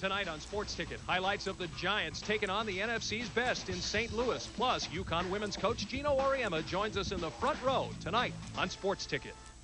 Tonight on Sports Ticket, highlights of the Giants taking on the NFC's best in St. Louis. Plus, UConn women's coach Geno Auriemma joins us in the front row tonight on Sports Ticket.